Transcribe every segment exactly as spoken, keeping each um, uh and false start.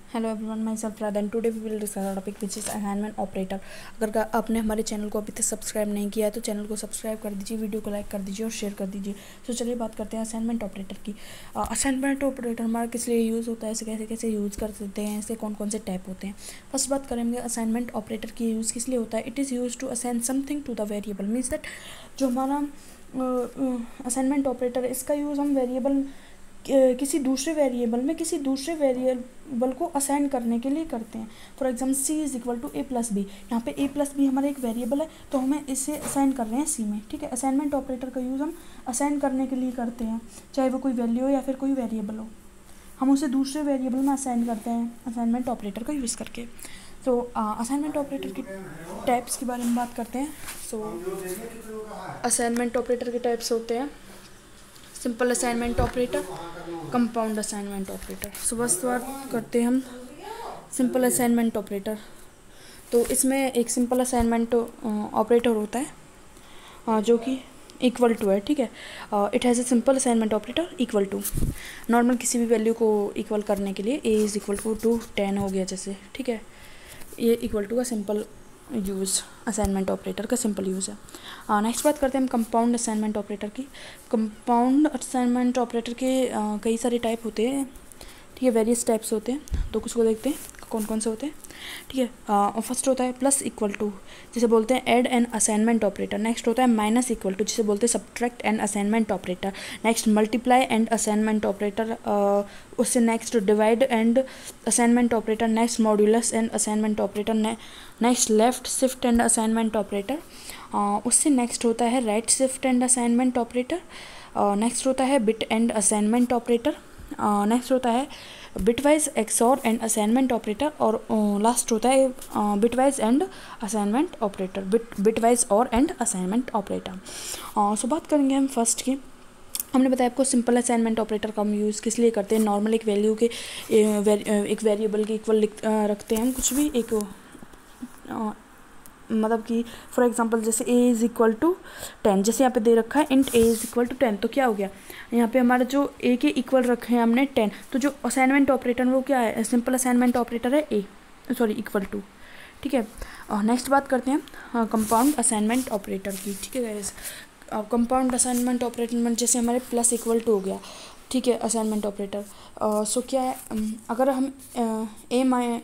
Hello everyone, myself Radha and today we will discuss topic which is assignment operator. अगर आपने हमारे channel को अभी तक सब्सक्राइब नहीं किया है तो चैनल को सब्सक्राइब कर दीजिए, वीडियो को लाइक कर दीजिए और शेयर कर दीजिए। तो चलिए बात करते हैं असाइनमेंट ऑपरेटर की। असाइनमेंट ऑपरेटर हमारा किस लिए यूज़ होता है, इसे कैसे कैसे यूज़ कर सकते हैं, इसके कौन कौन से टाइप होते हैं। फर्स्ट बात करेंगे असाइनमेंट ऑपरेटर की यूज़ किस लिए होता है। It is use to assign something to the variable. Means that जो हमारा असाइनमेंट ऑपरेटर है इसका यूज़ हम वेरिएबल किसी दूसरे वेरिएबल में किसी दूसरे वेरिएबल को असाइन करने के लिए करते हैं। For example C is equal to A plus B. यहाँ पे ए प्लस बी हमारा एक वेरिएबल है तो हमें इसे असाइन कर रहे हैं सी में। ठीक है, असाइनमेंट ऑपरेटर का यूज़ हम असाइन करने के लिए करते हैं, चाहे वो कोई वैल्यू हो या फिर कोई वेरिएबल हो, हम उसे दूसरे वेरिएबल में असाइन करते हैं असाइनमेंट ऑपरेटर का यूज़ करके। तो असाइनमेंट ऑपरेटर की टाइप्स के बारे में बात करते हैं। सो असाइनमेंट ऑपरेटर के टाइप्स होते हैं simple assignment operator, compound assignment operator. So बस बात करते हैं हम सिंपल असाइनमेंट ऑपरेटर। तो इसमें एक सिंपल असाइनमेंट ऑपरेटर होता है जो कि इक्वल टू है। ठीक है, it has a simple assignment operator equal to. Normal किसी भी वैल्यू को इक्वल करने के लिए A is equal to to ten हो गया जैसे। ठीक है, ये इक्वल टू का सिंपल यूज़ असाइनमेंट ऑपरेटर का सिंपल यूज़ है। नेक्स्ट बात करते हैं हम कंपाउंड असाइनमेंट ऑपरेटर की। कंपाउंड असाइनमेंट ऑपरेटर के uh, कई सारे टाइप होते हैं। ठीक है, वेरियस टाइप्स होते हैं, तो कुछ को देखते हैं कौन कौन से होते हैं। ठीक है, फर्स्ट होता है प्लस इक्वल टू, जिसे बोलते हैं add and assignment operator. Next होता है माइनस इक्वल टू, जिसे बोलते हैं subtract and assignment operator. Next multiply and assignment operator, उससे next divide and assignment operator. Next modulus and assignment operator. Next left shift and assignment operator. उससे next होता है right shift and assignment operator. Next होता है bit and assignment operator. Next होता है bitwise XOR and assignment operator. और last होता है bitwise and assignment operator, bit bitwise और एंड असाइनमेंट ऑपरेटर। सो बात करेंगे हम फर्स्ट की। हमने बताया आपको सिंपल असाइनमेंट ऑपरेटर का हम यूज़ किस लिए करते हैं। नॉर्मल एक वैल्यू के एक वेरिएबल के इक्वल रखते हैं हम कुछ भी एक, मतलब कि फॉर एग्जांपल जैसे a is equal to ten, जैसे यहाँ पे दे रखा है int a is equal to ten, तो क्या हो गया यहाँ पे हमारा जो a के इक्वल रखे हैं हमने टेन, तो जो असाइनमेंट ऑपरेटर वो क्या है, सिंपल असाइनमेंट ऑपरेटर है a, सॉरी इक्वल टू। ठीक है, नेक्स्ट बात करते हैं कंपाउंड असाइनमेंट ऑपरेटर की। ठीक है गाइस, कंपाउंड असाइनमेंट ऑपरेटर में जैसे हमारे प्लस इक्वल टू हो गया। ठीक है, असाइनमेंट ऑपरेटर सो क्या है, अगर हम ए माइ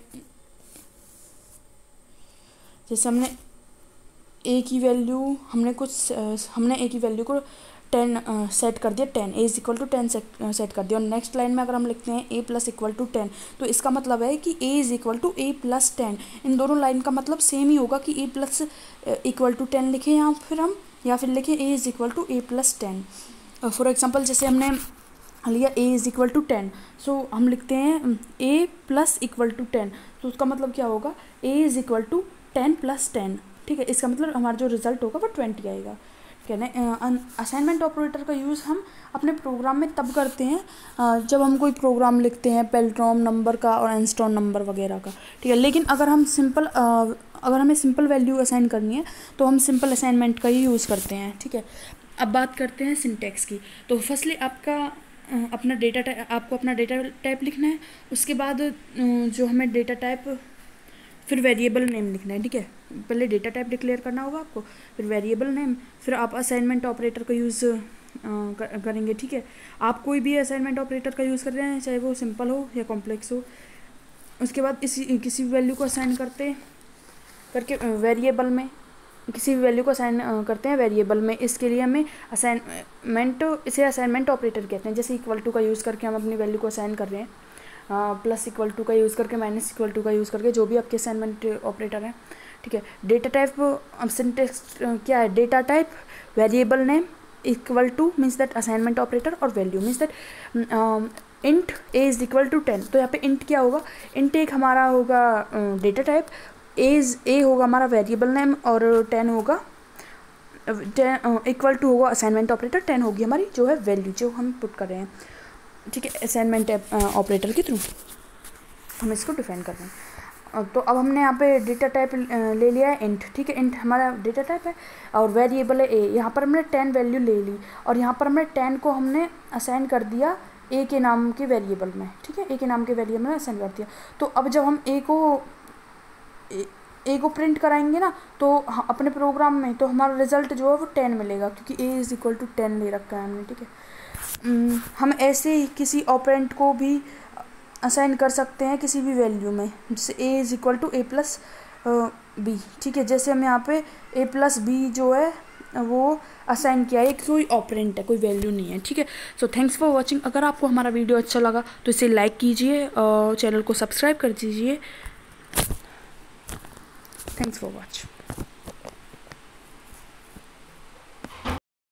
जैसे हमने ए की वैल्यू हमने कुछ हमने ए की वैल्यू को टेन सेट कर दिया, ten A is equal to ten set कर दिया। और नेक्स्ट लाइन में अगर हम लिखते हैं A plus equal to ten, तो इसका मतलब है कि A is equal to A plus ten. इन दोनों लाइन का मतलब सेम ही होगा कि A plus equal to ten लिखें या फिर हम या फिर लिखें A is equal to A plus ten. For example जैसे हमने लिया A is equal to ten, so हम लिखते हैं A plus equal to ten, तो उसका मतलब क्या होगा, A is equal to ten plus ten. ठीक है, इसका मतलब हमारा जो रिजल्ट होगा वो ट्वेंटी आएगा। ठीक है ना, असाइनमेंट ऑपरेटर का यूज़ हम अपने प्रोग्राम में तब करते हैं जब हम कोई प्रोग्राम लिखते हैं पेल्ट्रॉन नंबर का और एंस्ट्रॉन नंबर वगैरह का। ठीक है, लेकिन अगर हम सिंपल अगर हमें सिंपल वैल्यू असाइन करनी है तो हम सिंपल असाइनमेंट का ही यूज़ करते हैं। ठीक है, अब बात करते हैं सिंटैक्स की। तो फर्स्टली आपका अपना डेटा टाइप आपको अपना डेटा टाइप लिखना है, उसके बाद जो हमें डेटा टाइप फिर वेरिएबल नेम लिखना है। ठीक है, पहले डेटा टाइप डिक्लेयर करना होगा आपको, फिर वेरिएबल नेम, फिर आप असाइनमेंट ऑपरेटर का यूज़ करेंगे। ठीक है, आप कोई भी असाइनमेंट ऑपरेटर का यूज़ कर रहे हैं, चाहे वो सिंपल हो या कॉम्प्लेक्स हो। उसके बाद इसी किसी भी वैल्यू को असाइन करते करके वेरिएबल में किसी भी वैल्यू को असाइन करते हैं वेरिएबल में। इसके लिए हमें असाइनमेंट इसे असाइनमेंट ऑपरेटर कहते हैं। जैसे इक्वल टू का यूज़ करके हम अपनी वैल्यू को असाइन कर रहे हैं, प्लस इक्वल टू का यूज़ करके, माइनस इक्वल टू का यूज़ करके, जो भी आपके असाइनमेंट ऑपरेटर हैं। ठीक है, डेटा टाइप अब सिंटैक्स क्या है, data type variable name equal to means that assignment operator, और value means that int A is equal to ten. तो यहाँ पे इंट क्या होगा, इंट एक हमारा होगा data type, A is A होगा हमारा वेरिएबल नेम, और टेन होगा टेन इक्वल टू होगा असाइनमेंट ऑपरेटर, टेन होगी हमारी जो है वैल्यू जो हम पुट कर रहे हैं। ठीक है, असाइनमेंट ऑपरेटर के थ्रू हम इसको डिफाइन कर रहे हैं। तो अब हमने यहाँ पे डेटा टाइप ले लिया है इंट। ठीक है, इंट हमारा डेटा टाइप है और वेरिएबल है ए। यहाँ पर हमने टेन वैल्यू ले ली और यहाँ पर हमने टेन को हमने असाइन कर दिया ए के नाम के वेरिएबल में, ठीक है, ए के नाम के वेरिएबल में असाइन कर दिया। तो अब जब हम ए को ए, ए को प्रिंट कराएंगे ना तो अपने प्रोग्राम में, तो हमारा रिजल्ट जो है वो टेन मिलेगा, क्योंकि A is equal to ten ले रखा है हमने, ठीक है। हम ऐसे ही किसी ऑपरेंट को भी असाइन कर सकते हैं किसी भी वैल्यू में, जैसे A is equal to A plus B, ठीक है। जैसे हम यहाँ पे ए प्लस बी जो है वो असाइन किया है, कोई ऑपरेंट है, कोई वैल्यू नहीं है, ठीक है। So thanks for watching. अगर आपको हमारा वीडियो अच्छा लगा तो इसे लाइक कीजिए और चैनल को सब्सक्राइब कर दीजिए। Thanks for watch.